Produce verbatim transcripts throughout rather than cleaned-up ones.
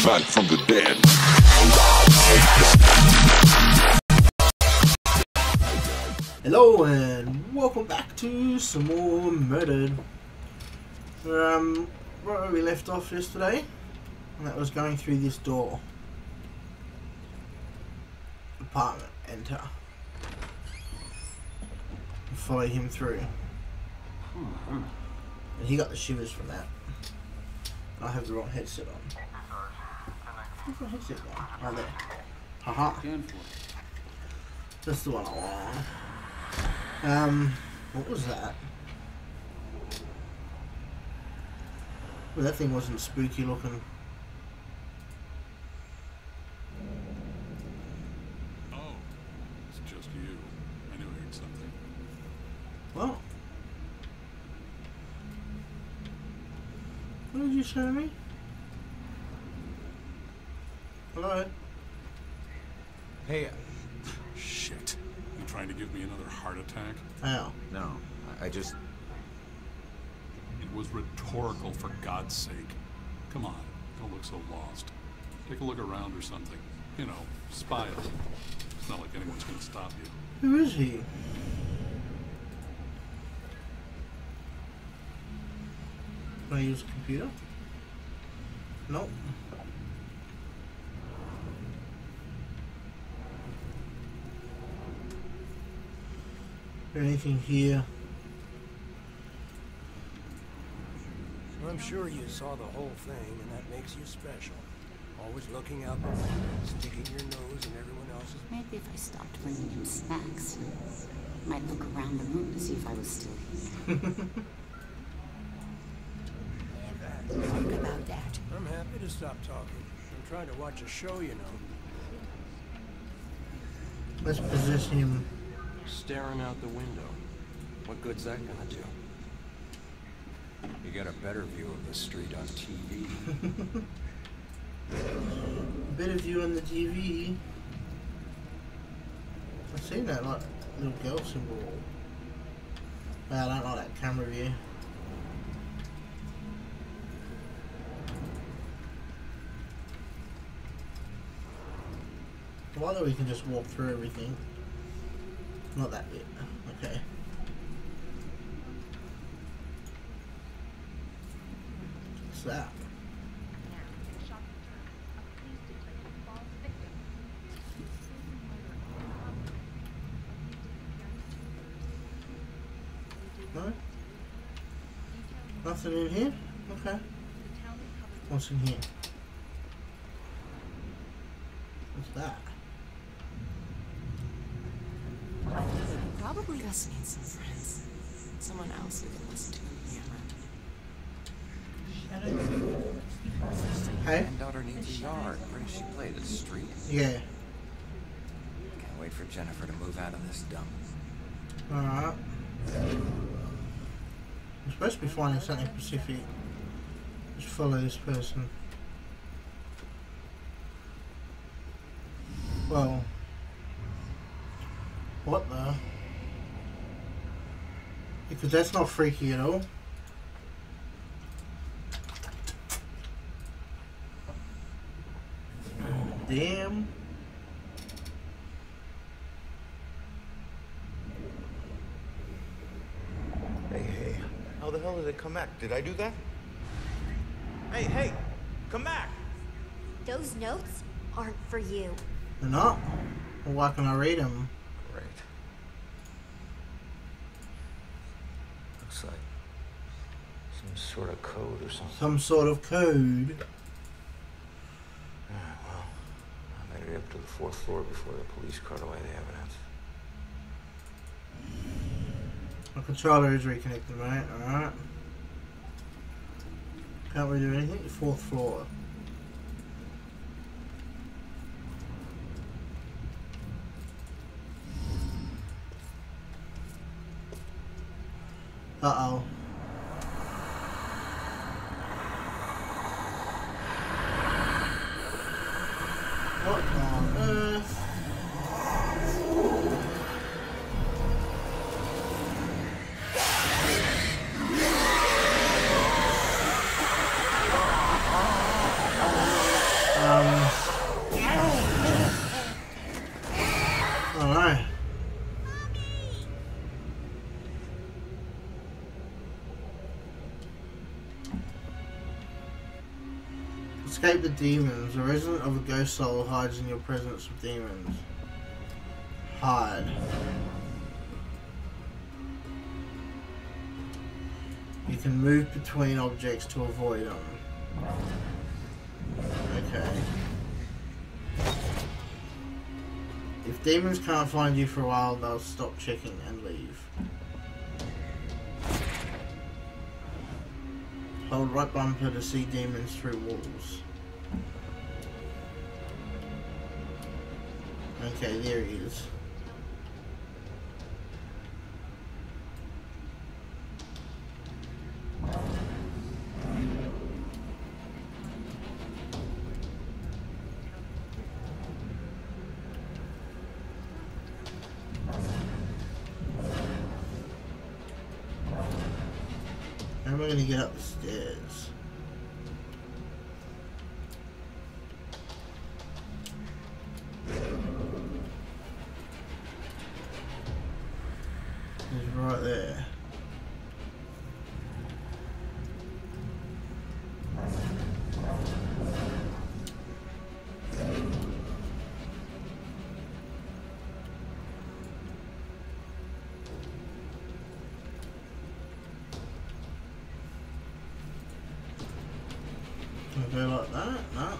back from the dead. Hello and welcome back to some more Murdered. Um, where we left off yesterday, and that was going through this door. Apartment, enter. And follow him through. And he got the shivers from that. I have the wrong headset on. Where's my headset gone? Oh, there. Haha. That's the one I want. Um, what was that? Well, that thing wasn't spooky looking. Oh, it's just you. I knew I heard something. What? What did you show me? Hello? Hey, Shit. You trying to give me another heart attack? Ow. no, I, I just... It was rhetorical, for God's sake. Come on, don't look so lost. Take a look around or something. You know, spy us. It's not like anyone's gonna stop you. Who is he? Can I use a computer? Nope. Anything here? I'm sure you saw the whole thing, and that makes you special. Always looking out there, sticking your nose in everyone else's... Maybe if I stopped bringing him snacks, might look around the room to see if I was still here. Think about that. I'm happy to stop talking. I'm trying to watch a show, you know. Let's position him. Staring out the window. What good's that gonna do? You get a better view of the street on T V. Bit of you on the T V. I've seen that like little girl symbol. Well, I don't like that camera view. Why don't we can just walk through everything? Not that bit. Okay. What's that? No? Nothing in here? Okay. What's in here? What's that? Probably just need some friends. Someone else who can listen to him hammer. Hey? Granddaughter needs a yard. Where does she play? The street? Yeah. Can't wait for Jennifer to move out of this dump. Alright. I'm supposed to be finding something specific. Just follow this person. Well. What the? Because that's not freaky at all. Damn. Hey, hey. How the hell did it come back? Did I do that? Hey, hey! Come back! Those notes aren't for you. They're not? Well, why can I read them? Great. Looks like some sort of code or something. Some sort of code. Yeah, well, I made it up to the fourth floor before the police cart away the evidence. My controller is reconnected, mate. Alright. Can't really do anything. Fourth floor. Uh oh. What on earth? Escape the demons. A resident of a ghost soul hides in your presence of demons. Hide. You can move between objects to avoid them. Okay. If demons can't find you for a while, they'll stop checking and leave. Hold right bumper to see demons through walls. Okay, there he is. How am I going to get up the stairs? He's right there. Can I go like that? No.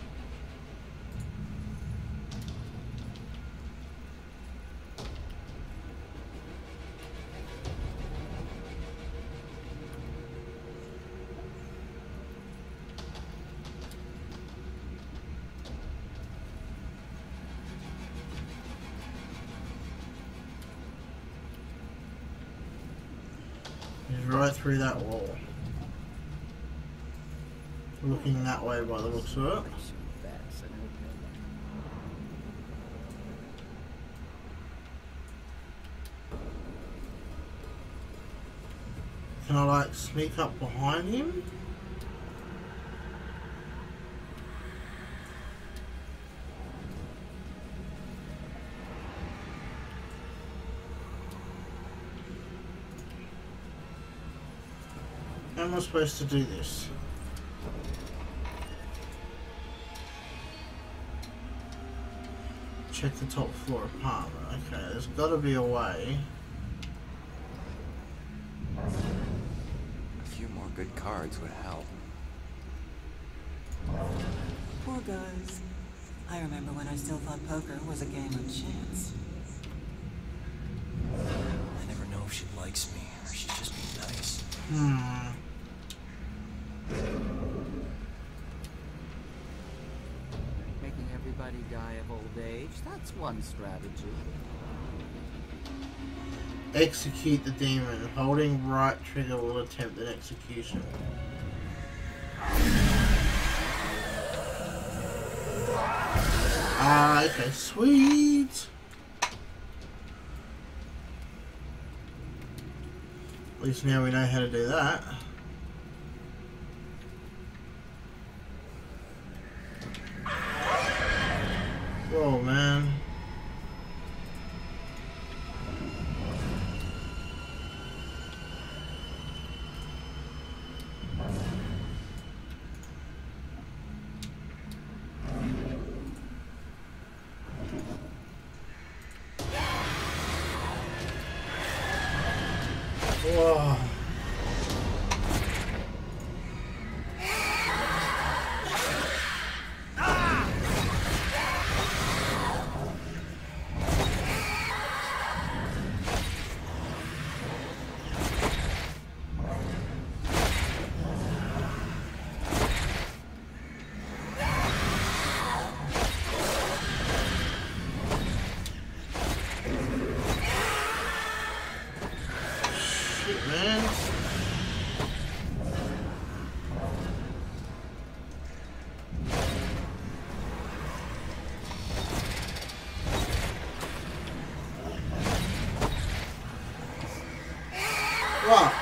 He's right through that wall. Looking that way by the looks of it. Can I like sneak up behind him? How am I supposed to do this? Check the top floor apartment. Okay, there's got to be a way. A few more good cards would help. Poor guys. I remember when I still thought poker was a game of chance. I never know if she likes me or she's just being nice. Hmm. Making everybody die of old age, that's one strategy. Execute the demon. Holding right trigger will attempt an execution. Ah, okay, sweet. At least now we know how to do that. Whoa, man. Whoa. Man. What?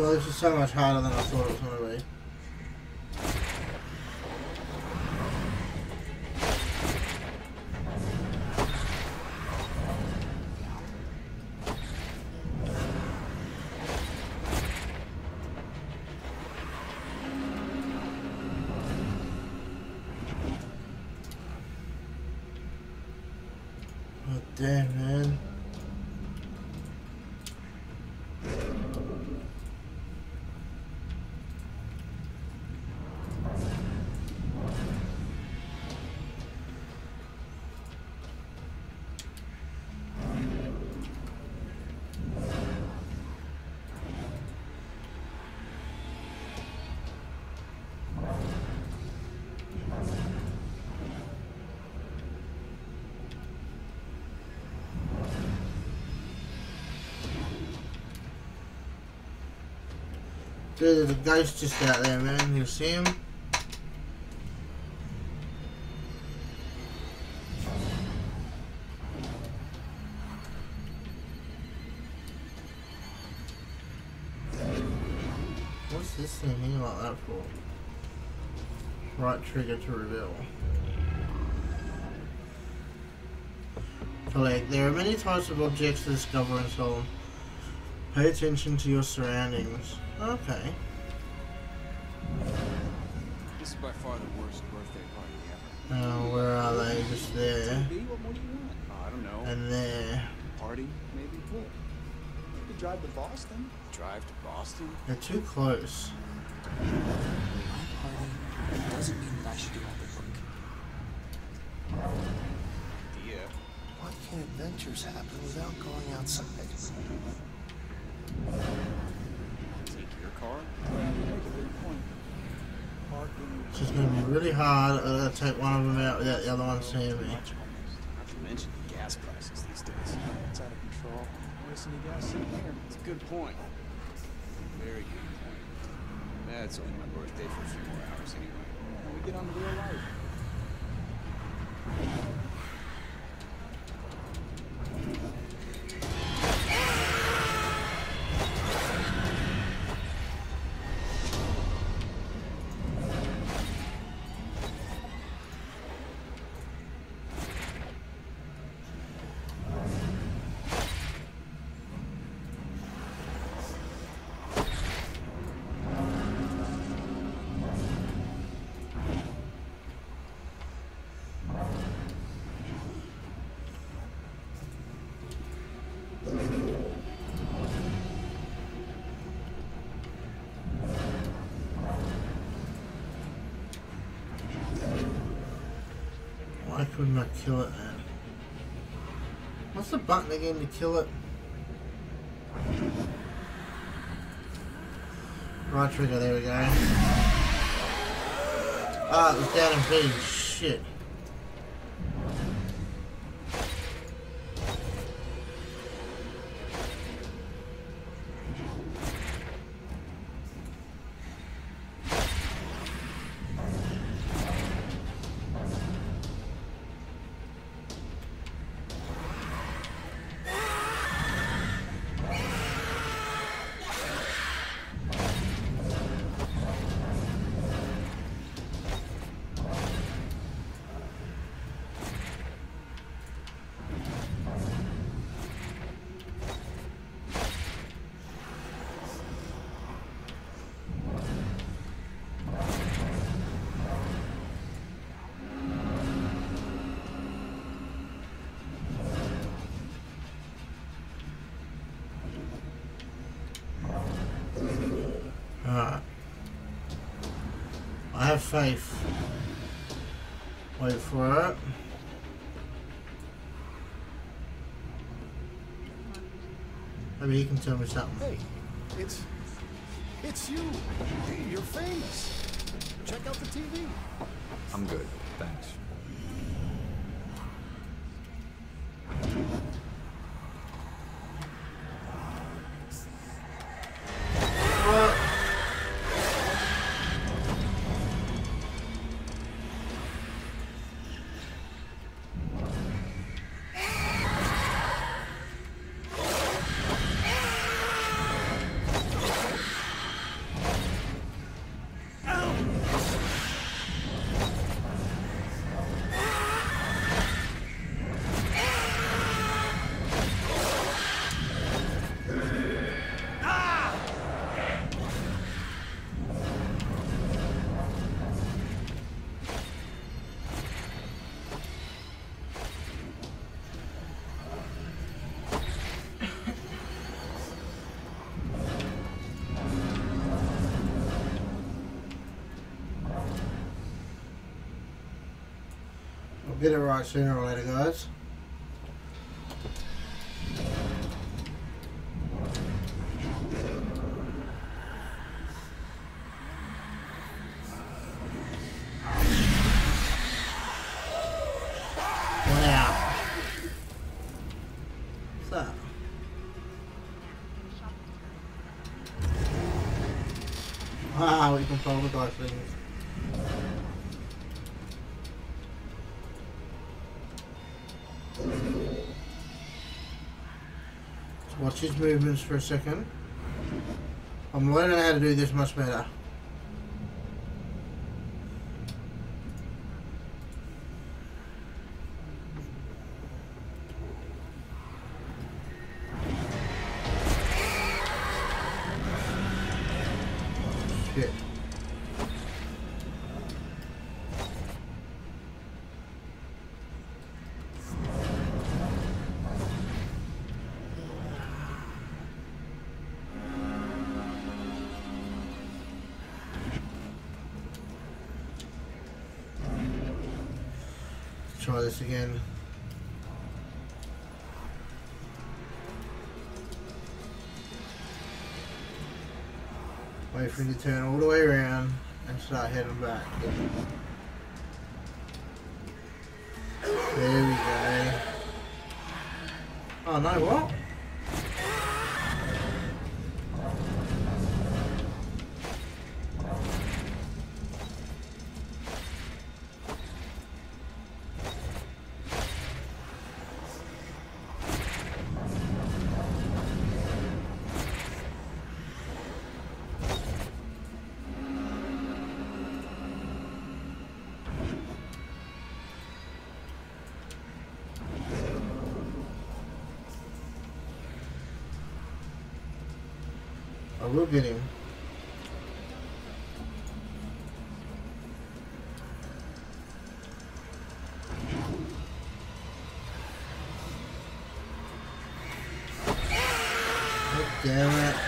Well, this is so much harder than I thought it was going to be. Oh, damn, man. Dude, there's a ghost just out there, man. You see him? What's this thing here like that for? Right trigger to reveal. Collect. There are many types of objects to discover and so on. Pay attention to your surroundings. Okay. This is by far the worst birthday party ever. Oh, where are they? Just there. What more do you want? Oh, I don't know. And there. Party, maybe? Cool. You could drive to Boston. Drive to Boston? They're too close. My party doesn't mean that I should do all the work. Yeah. What can adventures happen without going outside? Take your car? Yeah, you make a good point. Parking. It's just gonna be really hard. I gotta take one of them out without the other one seeing me. Not to mention the gas prices these days. It's out of control. Wasting your gas in here. It's a good point. Very good point. That's only my birthday for a few more hours anyway. When we get on to real life. Why couldn't I kill it then? What's the button again to kill it? Right trigger, there we go. Ah, it was down in B. Shit. Alright. I have faith. Wait for it. Maybe he can tell me something. Hey, it's... it's you. You're famous. Check out the T V. I'm good, thanks. What? Get it right sooner or later, guys. Wow. What's that? Wow, we control the dice things. Watch his movements for a second. I'm learning how to do this much better. Shit. Try this again. Wait for him to turn all the way around and start heading back. There we go. Oh no, what? I will get him. Oh, damn it.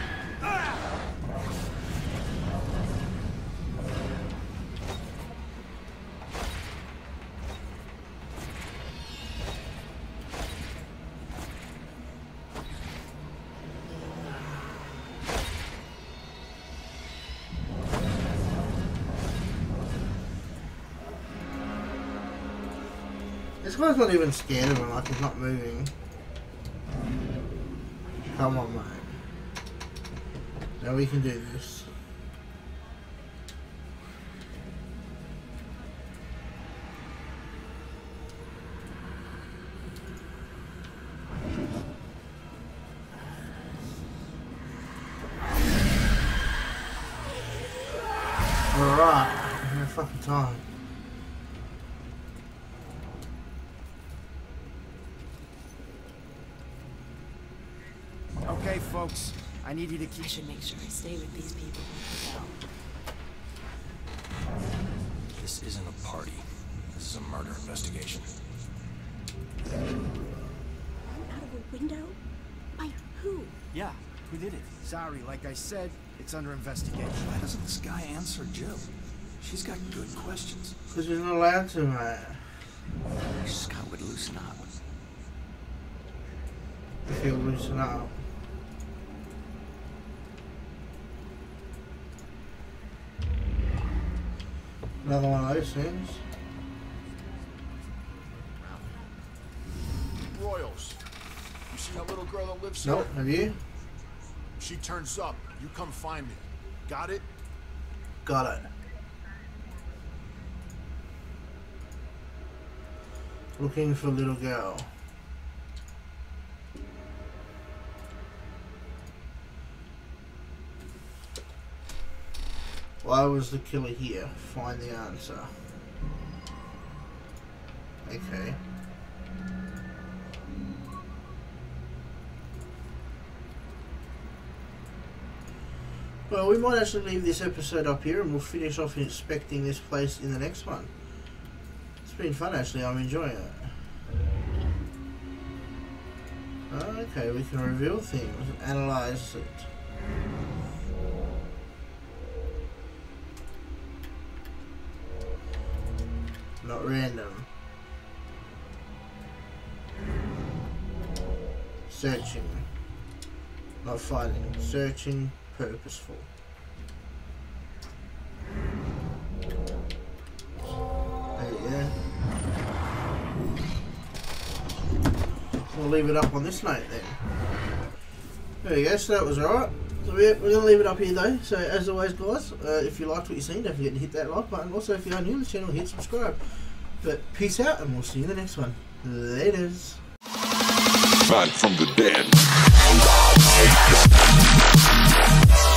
This guy's not even scared of him, like he's not moving. Come on, mate. Now we can do this. Alright, no fucking time. Okay, folks, I need you to keep... I should make sure I stay with these people. This isn't a party. This is a murder investigation. Out of a window? By who? Yeah, who did it? Sorry, like I said, it's under investigation. Why doesn't this guy answer Jill? She's got good questions. Because he's not allowed to, mate. I wish Scott would loosen up. If he'll loosen up. Another one of those things. Royals. You see that little girl that lives Nope, here? have you? She turns up. You come find me. Got it? Got it. Looking for little girl. Why was the killer here? Find the answer. Okay. Well, we might actually leave this episode up here and we'll finish off inspecting this place in the next one. It's been fun actually, I'm enjoying it. Okay, we can reveal things and analyze it. Not random. Searching. Not fighting. Searching. Purposeful. There you go. We'll leave it up on this note then. There we go, so that was alright. So we're, we're going to leave it up here though. So as always guys, uh, if you liked what you've seen, don't forget to hit that like button. Also if you are new to the channel, hit subscribe. But peace out and we'll see you in the next one. Laters. Back from the dead.